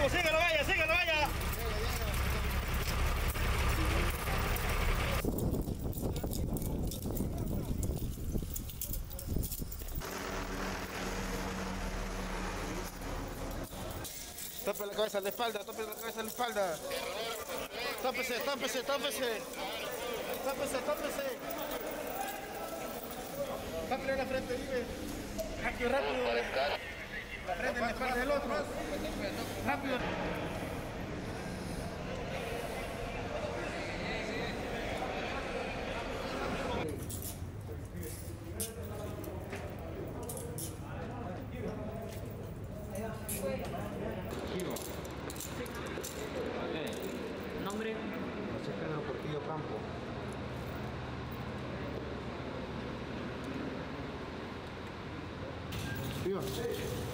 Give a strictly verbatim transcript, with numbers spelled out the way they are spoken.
vamos, síguelo, vaya, síguelo, vaya. Tope la cabeza a la espalda, tope la cabeza a la espalda. Tópese, tópese, tópese. Tópese, tópese. Tópele la frente, vive. Rápido, rápido. La frente en la espalda del otro. Rápido. ¿Nombre? José Pedro Portillo Campo. Viva.